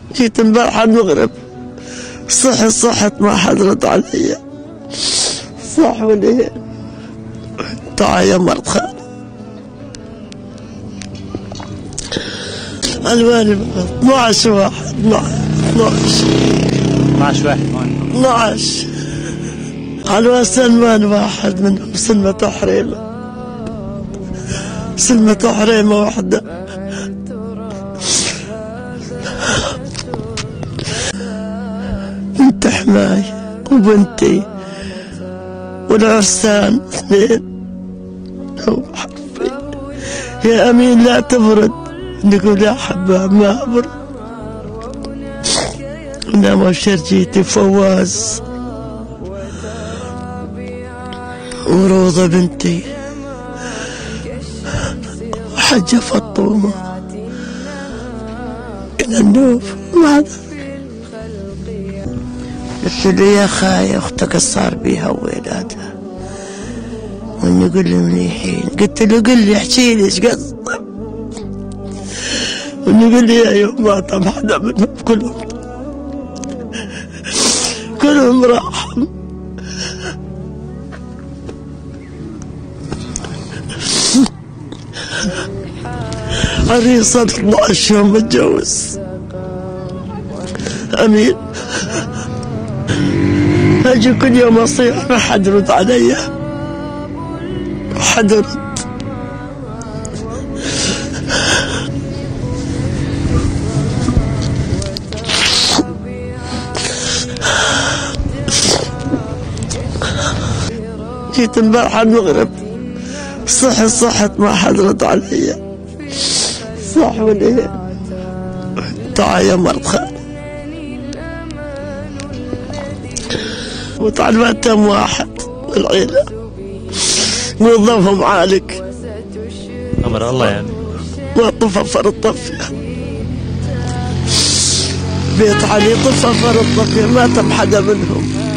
جيت امبارح المغرب، صحت ما حد رد علي. صح وليه؟ تعال يا مرت خالي. الوالي 12 واحد 12 على سلمان واحد منهم سلمة حريمة واحدة. بنت حماي وبنتي والعرسان 2. يا أمين لا تبرد، نقول يا حباب ما أبرد. ونام شرجيتي فواز وروضة بنتي وحجة فطومة إلى النوف. قلت له يا خاي أختك صار بيها وولادها، وإني يقول لي منيحين. قلت له قل لي احكي لي ايش قصدك. وإني يقول لي يا يوم ما طب حدا منهم كلهم راحوا. عريس 12 يوم متجوز. أمين أجي كل يوم أصيح ما حد يرد علي، حد يرد. جيت امبارح المغرب، صحت ما حد رد علي. صح وليه؟ تعال يا مرت خالي. وتعلمتهم واحد العيلة موظفهم عالق أمر الله يعني ما طفى الطفية. بيت علي طفى الطفية ما تم حدا منهم.